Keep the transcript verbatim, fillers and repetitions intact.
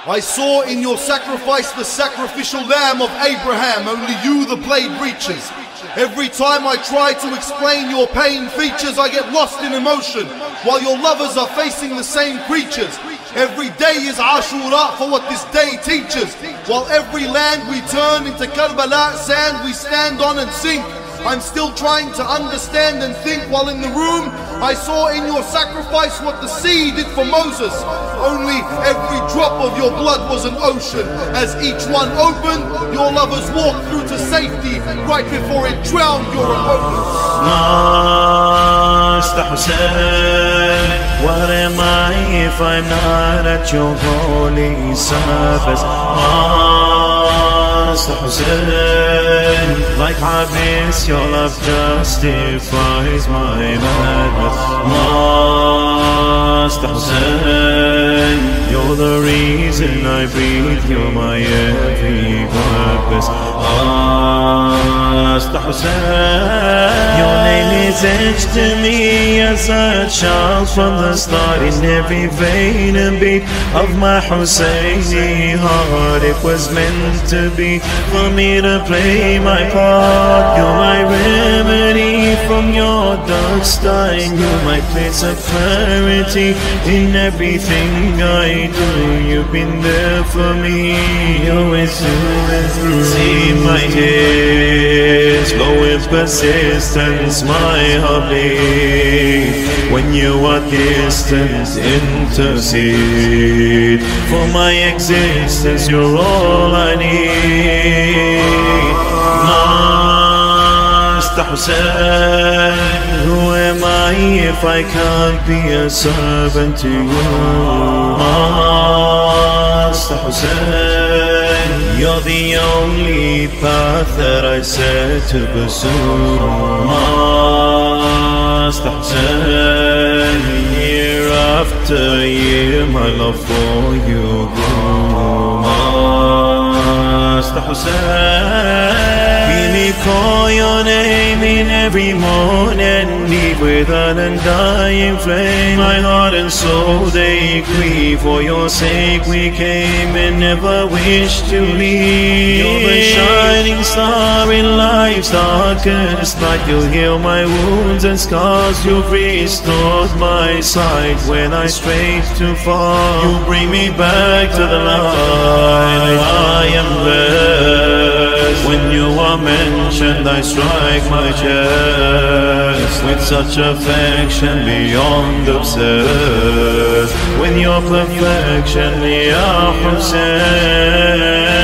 I saw in your sacrifice the sacrificial lamb of Abraham, only you the blade reaches. Every time I try to explain your pain features, I get lost in emotion, while your lovers are facing the same creatures. Every day is Ashura for what this day teaches, while every land we turn into Karbala sand we stand on and sink. I'm still trying to understand and think, while in the room I saw in your sacrifice what the sea did for Moses. Only every drop of your blood was an ocean. As each one opened, your lovers walked through to safety right before it drowned your opponents. Master Hussein, what am I if I'm not at your holy service? Master Hussein, like I miss your love justifies my madness. Master Hussein, you're the reason I breathe, you're my every purpose. Master Hussein, your name is etched to me as a child from the start. In every vein and beat of my Husseini heart, it was meant to be for me to play my part. You're my remedy from your dark stein. You're my place of clarity in everything I do. You've been there for me, always through and through. See my tears flow with persistence, my heart bleeds when you are distant. Intercede for my existence, you're all I need. Master Hussein, who am I if I can't be a servant to you? Master Hussein, you're the only path that I set to pursue. Master Hussein, year after year my love for you grew. Master Hussein, hear me call your name in every morning, leave with an undying flame. My heart and soul they grieve, for your sake we came and never wish to leave. You're the shining star in life's darkest night. You'll heal my wounds and scars, you've restored my sight when I strayed too far. You bring me back to the light. I am blessed when you are mentioned. I strike my chest with such affection beyond obsessed. When your perfection, Ya Hussein.